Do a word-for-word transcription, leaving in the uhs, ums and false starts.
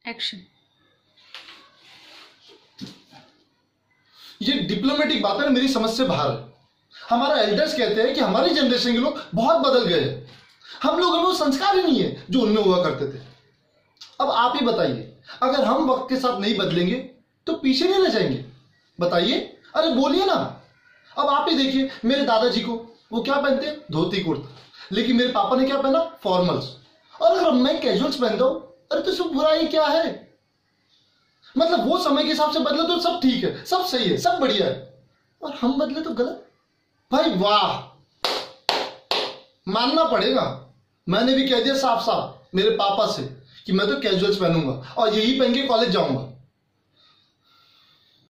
Action. ये diplomatic बात है, मेरी समझ से बाहर है। हमारा एल्डर्स कहते हैं कि हमारी जनरेशन के लोग बहुत बदल गए हैं, हम लोगों में वो संस्कार ही नहीं है जो उनमें हुआ करते थे। अब आप ही बताइए, अगर हम वक्त के साथ नहीं बदलेंगे तो पीछे नहीं रह जाएंगे? बताइए, अरे बोलिए ना। अब आप ही देखिए, मेरे दादाजी को वो क्या पहनते हैं, धोती कुर्ता, लेकिन मेरे पापा ने क्या पहना, फॉर्मल्स। और अगर मैं कैजुअल्स पहनता हूं, अरे तो सब बुराई क्या है? मतलब वो समय के हिसाब से बदले तो सब ठीक है, सब सही है, सब बढ़िया है, और हम बदले तो गलत। भाई वाह, मानना पड़ेगा। मैंने भी कह दिया साफ साफ मेरे पापा से कि मैं तो कैजुअल्स पहनूंगा और यही पहन के कॉलेज जाऊंगा।